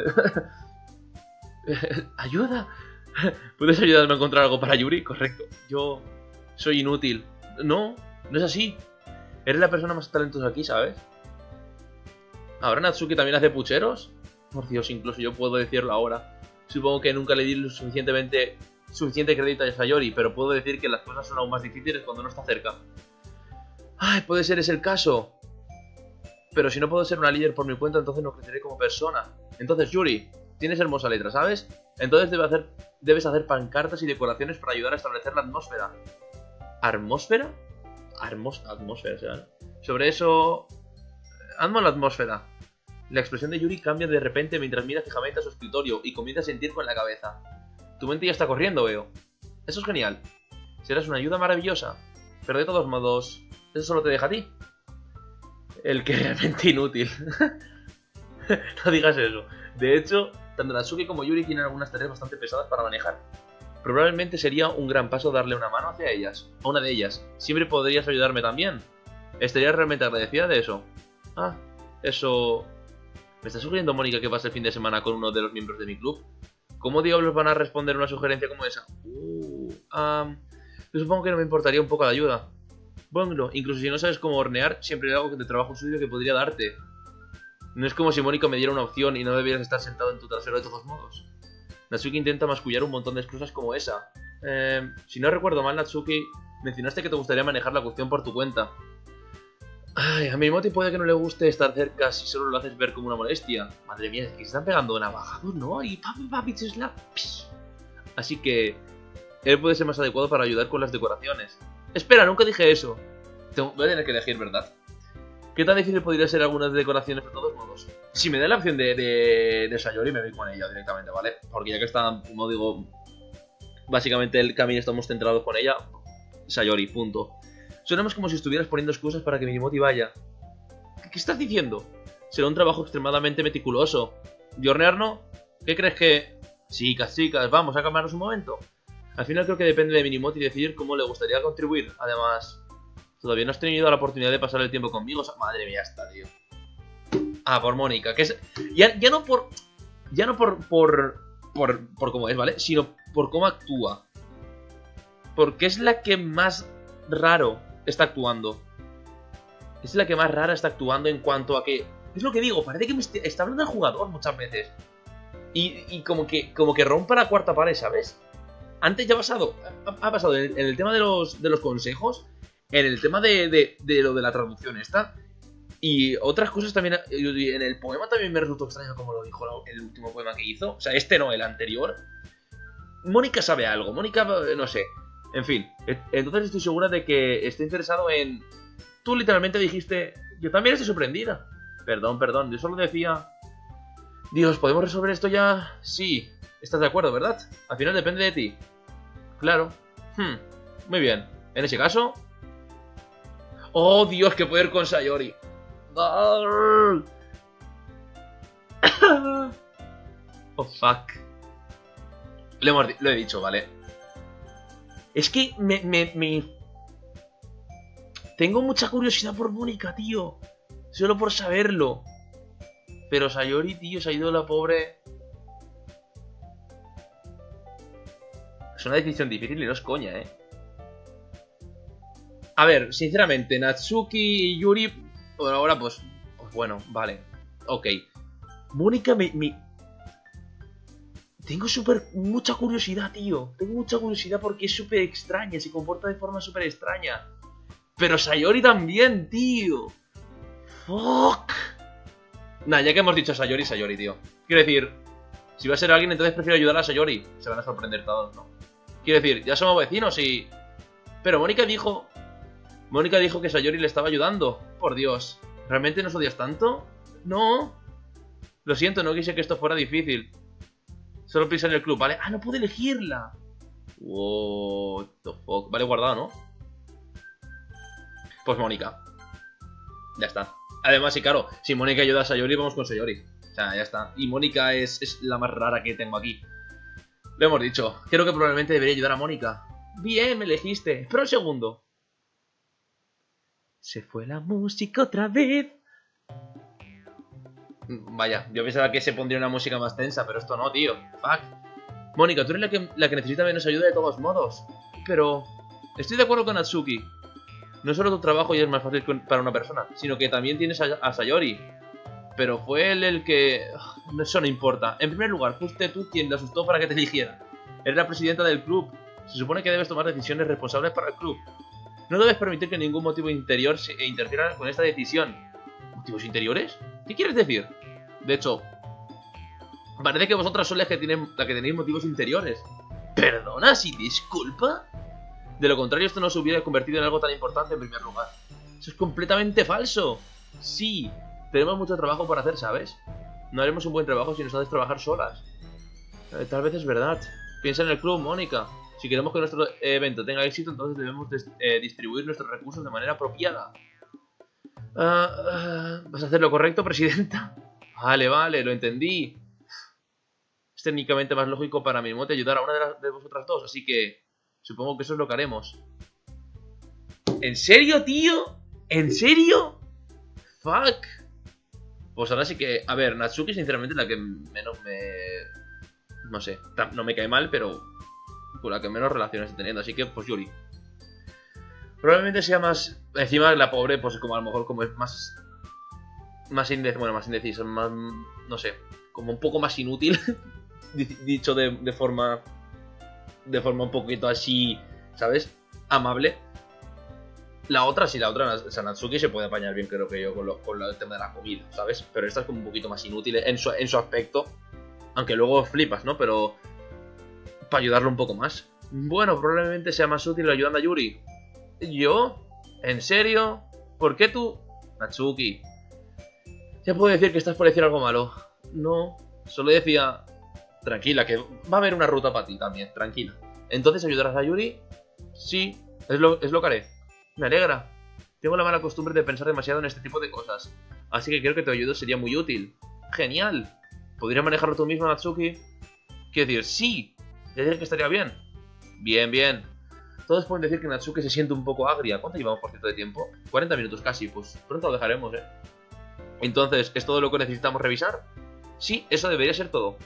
eh... ¿Ayuda? ¿Puedes ayudarme a encontrar algo para Yuri? Correcto. Yo soy inútil. No, no es así. Eres la persona más talentosa aquí, ¿sabes? ¿Ahora Natsuki también hace pucheros? Por Dios, incluso yo puedo decirlo ahora. Supongo que nunca le di lo suficientemente suficiente crédito a Sayori, pero puedo decir que las cosas son aún más difíciles cuando no está cerca. Ay, puede ser ese el caso. Pero si no puedo ser una líder por mi cuenta, entonces no creceré como persona. Entonces, Yuri, tienes hermosa letra, ¿sabes? Entonces debe hacer, debes hacer pancartas y decoraciones para ayudar a establecer la atmósfera. ¿Atmósfera? Armos atmósfera, ¿sabes? Sobre eso... Hazme la atmósfera. La expresión de Yuri cambia de repente mientras mira fijamente a su escritorio y comienza a sentir con la cabeza. Tu mente ya está corriendo, veo. Eso es genial. Serás una ayuda maravillosa. Pero de todos modos, eso solo te deja a ti. El que es realmente inútil. No digas eso. De hecho, tanto Natsuki como Yuri tienen algunas tareas bastante pesadas para manejar. Probablemente sería un gran paso darle una mano hacia ellas. A una de ellas. Siempre podrías ayudarme también. Estaría realmente agradecida de eso. Ah, eso... ¿Me está sugiriendo Mónica que pase el fin de semana con uno de los miembros de mi club? ¿Cómo diablos van a responder una sugerencia como esa? Uh, um, yo supongo que no me importaría un poco de ayuda. Bueno, incluso si no sabes cómo hornear, siempre hay algo de trabajo suyo que podría darte. No es como si Mónica me diera una opción y no debieras estar sentado en tu trasero de todos modos. Natsuki intenta mascullar un montón de excusas como esa. Eh, si no recuerdo mal, Natsuki, mencionaste que te gustaría manejar la cuestión por tu cuenta. Ay, a mi Moti puede que no le guste estar cerca si solo lo haces ver como una molestia. Madre mía, es que se están pegando navajazos, ¿no? Y papi, papi, slap. Así que él puede ser más adecuado para ayudar con las decoraciones. Espera, nunca dije eso. Tengo, voy a tener que elegir, ¿verdad? ¿Qué tan difícil podría ser algunas decoraciones de todos modos? Si me da la opción de, de, de Sayori, me voy con ella directamente, ¿vale? Porque ya que está, como digo, básicamente el camino estamos centrados con ella, Sayori, punto. Sonamos como si estuvieras poniendo excusas para que Minimoto vaya. ¿Qué, ¿Qué estás diciendo? Será un trabajo extremadamente meticuloso. ¿Y hornear no? ¿Qué crees que...? Chicas, chicas, vamos a calmarnos un momento. Al final creo que depende de Minimoto y decidir cómo le gustaría contribuir. Además, todavía no has tenido la oportunidad de pasar el tiempo conmigo. Madre mía, está, tío. Ah, por Mónica, que es... Ya, ya no por... Ya no por... Por... Por, por cómo es, ¿vale? Sino por cómo actúa. Porque es la que más raro está actuando. Es la que más rara está actuando en cuanto a que... Es lo que digo, parece que me est está hablando el jugador muchas veces. Y, y como que como que rompa la cuarta pared, ¿sabes? Antes ya ha pasado. Ha, ha pasado en el, en el tema de los, de los consejos. En el tema de, de, de lo de la traducción esta. Y otras cosas también. En el poema también me resultó extraño como lo dijo el último poema que hizo. O sea, este no, el anterior. Mónica sabe algo. Mónica, no sé. En fin, entonces estoy segura de que esté interesado en... Tú literalmente dijiste... Yo también estoy sorprendida. Perdón, perdón, yo solo decía... Dios, ¿podemos resolver esto ya? Sí, estás de acuerdo, ¿verdad? Al final depende de ti. Claro. Hmm, muy bien. En ese caso... Oh, Dios, que poder con Sayori. Oh, fuck. Lo, hemos, lo he dicho, ¿vale? Es que me, me, me, Tengo mucha curiosidad por Mónica, tío. Solo por saberlo. Pero Sayori, tío, se ha ido la pobre... Es una decisión difícil y no es coña, ¿eh? A ver, sinceramente, Natsuki y Yuri... Por ahora, pues... Pues bueno, vale. Ok. Mónica me... me... Tengo súper... Mucha curiosidad, tío. Tengo mucha curiosidad porque es súper extraña. Se comporta de forma súper extraña. Pero Sayori también, tío. Fuck. Nah, ya que hemos dicho Sayori, Sayori, tío. Quiero decir... Si va a ser alguien, entonces prefiero ayudar a Sayori. Se van a sorprender todos, ¿no? Quiero decir, ya somos vecinos y... Pero Mónica dijo... Mónica dijo que Sayori le estaba ayudando. Por Dios. ¿Realmente nos odias tanto? No. Lo siento, no quise que esto fuera difícil. Solo piensa en el club, ¿vale? Ah, no puedo elegirla. What the fuck. Vale, guardado, ¿no? Pues Mónica. Ya está. Además, sí, claro, si Mónica ayuda a Sayori, vamos con Sayori. O sea, ya está. Y Mónica es, es la más rara que tengo aquí. Lo hemos dicho. Creo que probablemente debería ayudar a Mónica. Bien, me elegiste. Espera un segundo. Se fue la música otra vez. Vaya, yo pensaba que se pondría una música más tensa, pero esto no, tío. Fuck. Mónica, tú eres la que, la que necesita menos ayuda de todos modos. Pero... Estoy de acuerdo con Natsuki. No solo tu trabajo ya es más fácil para una persona, sino que también tienes a, a Sayori. Pero fue él el que... Eso no importa. En primer lugar, fuiste tú quien le asustó para que te eligiera. Eres la presidenta del club. Se supone que debes tomar decisiones responsables para el club. No debes permitir que ningún motivo interior se interfiera con esta decisión. ¿Motivos interiores? ¿Qué quieres decir? De hecho, parece que vosotras sois las que, tienen, la que tenéis motivos interiores. ¿Perdona? ¿Sí, disculpa? De lo contrario, esto no se hubiera convertido en algo tan importante en primer lugar. Eso es completamente falso. Sí, tenemos mucho trabajo por hacer, ¿sabes? No haremos un buen trabajo si nos haces trabajar solas. Eh, tal vez es verdad. Piensa en el club, Mónica. Si queremos que nuestro evento tenga éxito, entonces debemos eh, distribuir nuestros recursos de manera apropiada. Uh, uh, ¿Vas a hacer lo correcto, presidenta? Vale, vale, lo entendí. Es técnicamente más lógico para mi mote ayudar a una de, las, de vosotras dos, así que supongo que eso es lo que haremos. ¿En serio, tío? ¿En serio? Fuck. Pues ahora sí que... A ver, Natsuki sinceramente es la que menos me... No sé, no me cae mal, pero... Con la que menos relaciones estoy teniendo, así que pues Yuri. Probablemente sea más... Encima la pobre, pues como a lo mejor como es más... Más indecisa, bueno, más indecisa, más... No sé, como un poco más inútil. Dicho de, de forma... De forma un poquito así, ¿sabes? Amable. La otra, sí, la otra, o sea, Natsuki se puede apañar bien, creo que yo, con, lo, con el tema de la comida, ¿sabes? Pero esta es como un poquito más inútil en su, en su aspecto. Aunque luego flipas, ¿no? Pero... Para ayudarlo un poco más. Bueno, probablemente sea más útil ayudando a Yuri. ¿Yo? ¿En serio? ¿Por qué tú? Natsuki. Ya puedo decir que estás por decir algo malo. No, solo decía... Tranquila, que va a haber una ruta para ti también, tranquila. ¿Entonces ayudarás a Yuri? Sí, es lo, es lo que haré. Me alegra. Tengo la mala costumbre de pensar demasiado en este tipo de cosas. Así que creo que tu ayuda sería muy útil. Genial. ¿Podrías manejarlo tú mismo, Natsuki? Quiero decir, sí. Ya dije que estaría bien. Bien, bien. Todos pueden decir que Natsuki se siente un poco agria. ¿Cuánto llevamos por cierto de tiempo? cuarenta minutos casi, pues pronto lo dejaremos, ¿eh? Entonces, ¿es todo lo que necesitamos revisar? Sí, eso debería ser todo.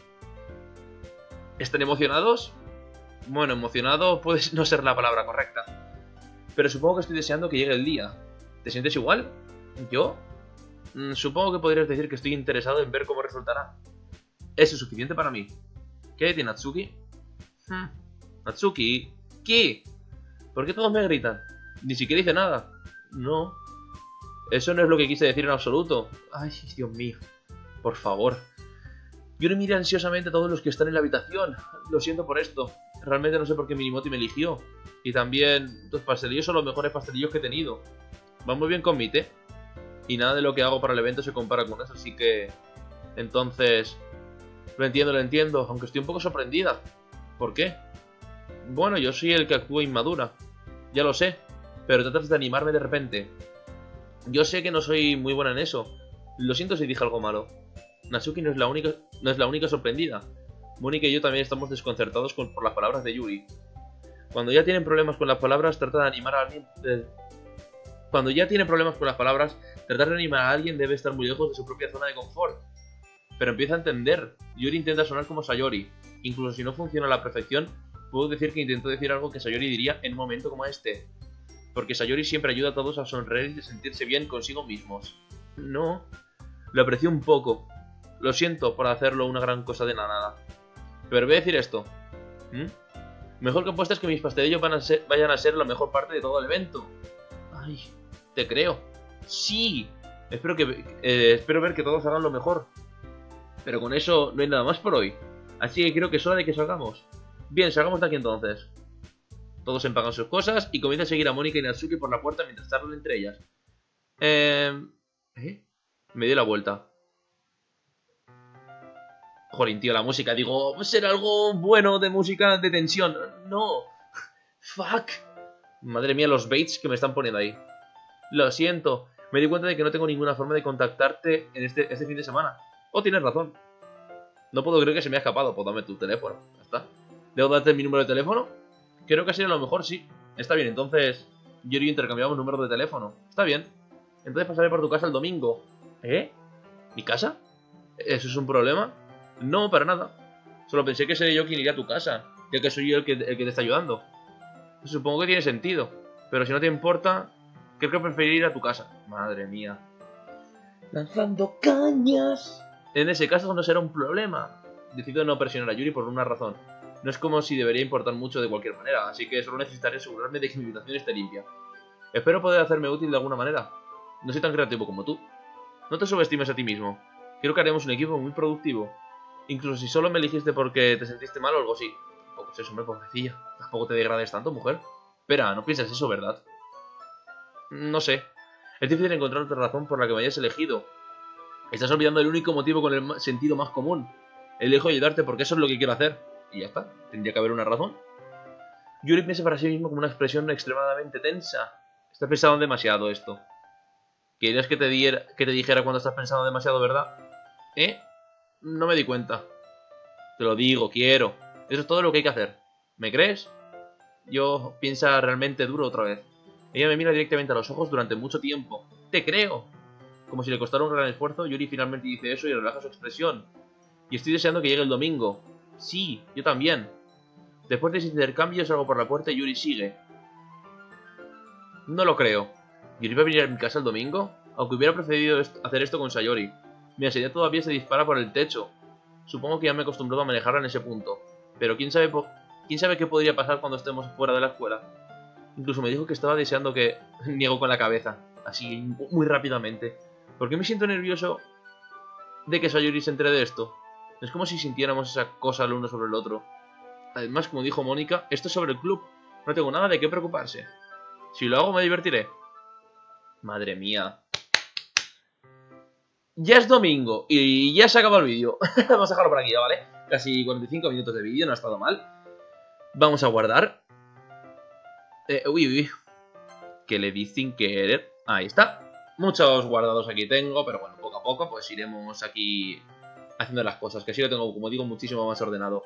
¿Están emocionados? Bueno, emocionado puede no ser la palabra correcta. Pero supongo que estoy deseando que llegue el día. ¿Te sientes igual? ¿Yo? Mm, supongo que podrías decir que estoy interesado en ver cómo resultará. Eso es suficiente para mí. ¿Qué tiene Natsuki? Hmm. Natsuki, ¿qué? ¿Por qué todos me gritan? Ni siquiera dice nada. No. Eso no es lo que quise decir en absoluto. Ay, Dios mío. Por favor. Yo miré ansiosamente a todos los que están en la habitación. Lo siento por esto. Realmente no sé por qué Minimoto me eligió. Y también, los pastelillos son los mejores pastelillos que he tenido. Van muy bien con mi té. Y nada de lo que hago para el evento se compara con eso, así que... Entonces... Lo entiendo, lo entiendo, aunque estoy un poco sorprendida. ¿Por qué? Bueno, yo soy el que actúa inmadura. Ya lo sé, pero tratas de animarme de repente. Yo sé que no soy muy buena en eso. Lo siento si dije algo malo. Natsuki no es la única, no es la única sorprendida. Mónica y yo también estamos desconcertados con, por las palabras de Yuri. Cuando ya tienen problemas con las palabras, trata de animar a alguien... De... Cuando ya tiene problemas con las palabras, tratar de animar a alguien debe estar muy lejos de su propia zona de confort. Pero empieza a entender. Yuri intenta sonar como Sayori. Incluso si no funciona a la perfección, puedo decir que intentó decir algo que Sayori diría en un momento como este. Porque Sayori siempre ayuda a todos a sonreír y a sentirse bien consigo mismos. No. Lo aprecio un poco. Lo siento por hacerlo una gran cosa de la nada. Pero voy a decir esto. ¿Mm? Mejor que apuestas que mis pastelillos van a ser, vayan a ser la mejor parte de todo el evento. Ay, te creo. Sí. Espero, que, eh, espero ver que todos hagan lo mejor. Pero con eso no hay nada más por hoy. Así que creo que es hora de que salgamos. Bien, salgamos de aquí entonces. Todos empagan sus cosas y comienzan a seguir a Mónica y Natsuki por la puerta mientras charlan entre ellas. Eh... ¿Eh? Me dio la vuelta. Jolín, tío, la música. Digo, va a ser algo bueno de música de tensión. No. Fuck. Madre mía, los baits que me están poniendo ahí. Lo siento. Me di cuenta de que no tengo ninguna forma de contactarte en este, este fin de semana. Oh, tienes razón. No puedo creer que se me ha escapado. Pues dame tu teléfono. Ya está. ¿Debo darte mi número de teléfono? Creo que sería lo mejor, sí. Está bien, entonces yo y yo intercambiamos números de teléfono. Está bien. Entonces pasaré por tu casa el domingo. ¿Eh? ¿Mi casa? ¿Eso es un problema? No, para nada. Solo pensé que sería yo quien iría a tu casa, ya que soy yo el que, el que te está ayudando. Supongo que tiene sentido. Pero si no te importa, creo que preferiría ir a tu casa. Madre mía. Lanzando cañas. En ese caso no será un problema. Decido no presionar a Yuri por una razón. No es como si debería importar mucho de cualquier manera, así que solo necesitaré asegurarme de que mi habitación esté limpia. Espero poder hacerme útil de alguna manera. No soy tan creativo como tú. No te subestimes a ti mismo. Creo que haremos un equipo muy productivo. Incluso si solo me elegiste porque te sentiste mal o algo así. Tampoco es eso, hombre, pobrecilla. Tampoco te degrades tanto, mujer. Espera, no piensas eso, ¿verdad? No sé. Es difícil encontrar otra razón por la que me hayas elegido. Estás olvidando el único motivo con el sentido más común. Elijo ayudarte porque eso es lo que quiero hacer. Y ya está. Tendría que haber una razón. Yuri piensa para sí mismo como una expresión extremadamente tensa. Estás pensando demasiado esto. ¿Querías que te, diera, que te dijera cuando estás pensando demasiado, verdad? ¿Eh? No me di cuenta. Te lo digo, quiero. Eso es todo lo que hay que hacer. ¿Me crees? Yo piensa realmente duro otra vez. Ella me mira directamente a los ojos durante mucho tiempo. ¡Te creo! Como si le costara un gran esfuerzo, Yuri finalmente dice eso y relaja su expresión. Y estoy deseando que llegue el domingo. Sí, yo también. Después de ese intercambio salgo por la puerta y Yuri sigue. No lo creo. ¿Yuri va a venir a mi casa el domingo? Aunque hubiera preferido est hacer esto con Sayori. Mi ansiedad todavía se dispara por el techo. Supongo que ya me he acostumbrado a manejarla en ese punto. Pero quién sabe, quién sabe qué podría pasar cuando estemos fuera de la escuela. Incluso me dijo que estaba deseando que... Niego con la cabeza. Así, muy rápidamente. ¿Por qué me siento nervioso de que Sayori se entere de esto? Es como si sintiéramos esa cosa el uno sobre el otro. Además, como dijo Mónica, esto es sobre el club. No tengo nada de qué preocuparse. Si lo hago me divertiré. Madre mía. Ya es domingo y ya se acaba el vídeo. Vamos a dejarlo por aquí ya, ¿vale? Casi cuarenta y cinco minutos de vídeo, no ha estado mal. Vamos a guardar. Eh, uy, uy. Que le di sin querer. Ahí está. Muchos guardados aquí tengo, pero bueno, poco a poco pues iremos aquí haciendo las cosas. Que así lo tengo, como digo, muchísimo más ordenado.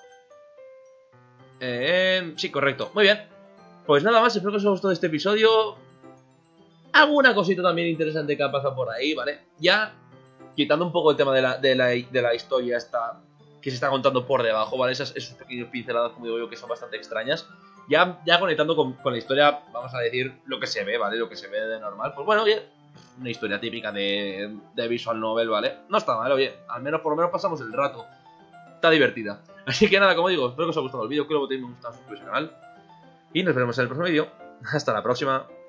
Eh, sí, correcto. Muy bien. Pues nada más, espero que os haya gustado este episodio. Alguna cosita también interesante que ha pasado por ahí, ¿vale? Ya quitando un poco el tema de la, de la, de la historia esta que se está contando por debajo, ¿vale? Esas, esos pequeños pinceladas, como digo yo, que son bastante extrañas. Ya, ya conectando con, con la historia, vamos a decir lo que se ve, ¿vale? Lo que se ve de normal. Pues bueno, oye, una historia típica de, de visual novel, ¿vale? No está mal, oye, al menos por lo menos pasamos el rato. Está divertida. Así que nada, como digo, espero que os haya gustado el vídeo, que lo botéis me gusta, suscribiros al canal. Y nos veremos en el próximo vídeo. Hasta la próxima.